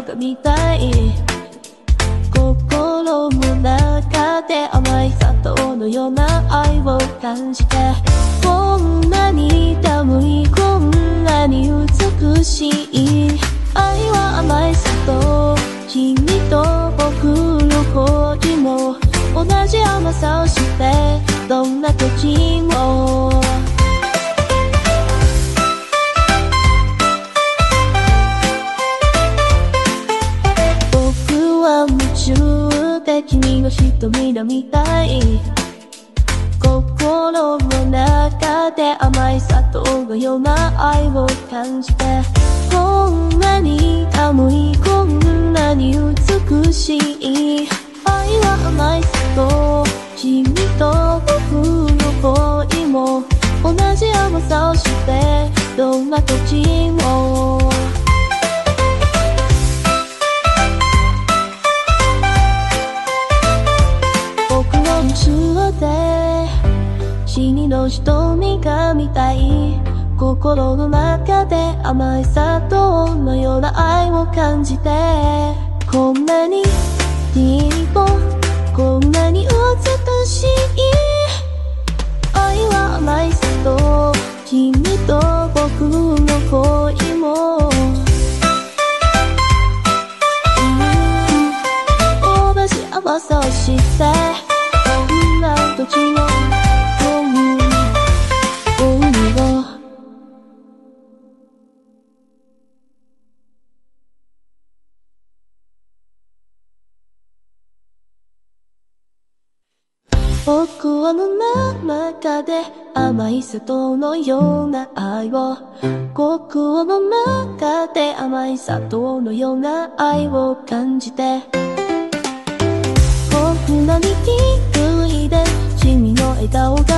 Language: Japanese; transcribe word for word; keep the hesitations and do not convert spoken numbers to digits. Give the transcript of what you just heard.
かみたい。心の中で甘い砂糖のような愛を感じて、こんなに寒い、こんなに美しい。愛は甘い砂糖、君と僕の恋も同じ甘さを知って、どんな時も僕は夢中で君の瞳が見たい。心の中で甘い砂糖のような愛を感じて、こんなに寒い、こんなに美しい。愛は甘い砂糖、君と僕の恋も同じ甘さを知って、どんな時も僕の夢中で君の瞳が見たい。心の中で甘い砂糖のような愛を感じて、こんなに君もこんなに美しい。愛は甘い砂糖、君と僕の恋も同じ甘さを知って、どんな時も僕はの中で甘い砂糖のような愛を、僕の中で甘い砂糖のような愛を感じて、こんなに綺麗で君の笑顔が